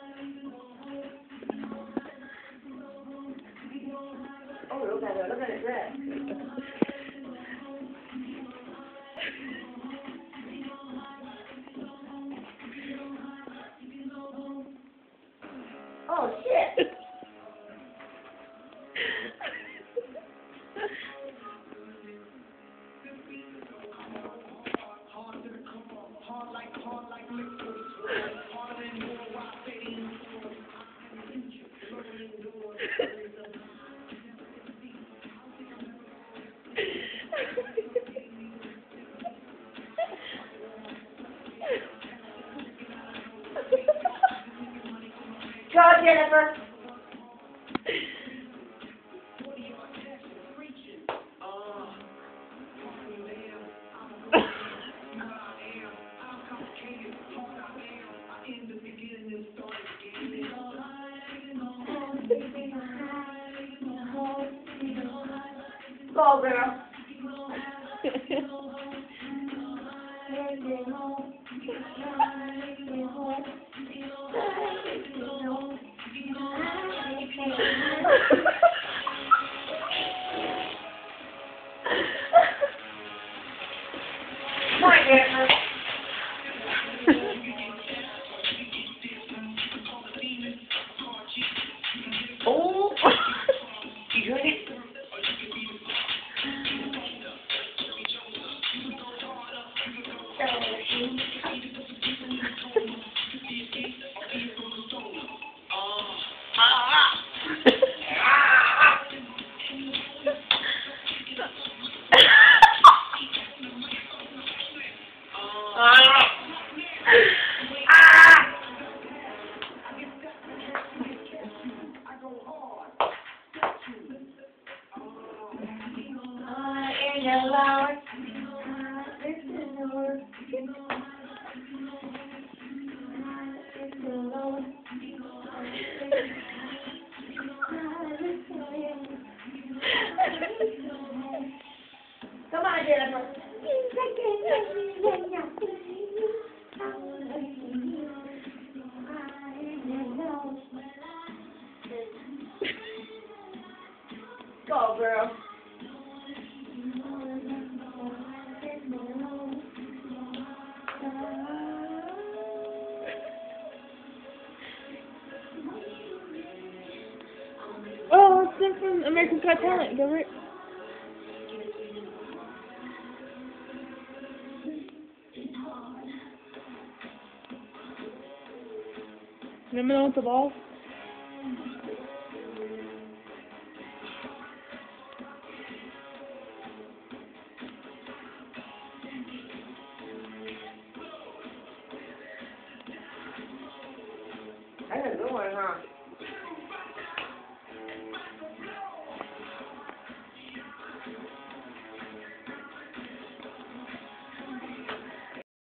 Oh, look at it, Oh, shit! Go, Jennifer! Go, girl. Come on, Jennifer. Oh! You ready? Come on, Jennifer. Go, girl. Oh, it's them from American Got Talent, Gilbert. Remember the one with the ball? That's a good one, huh?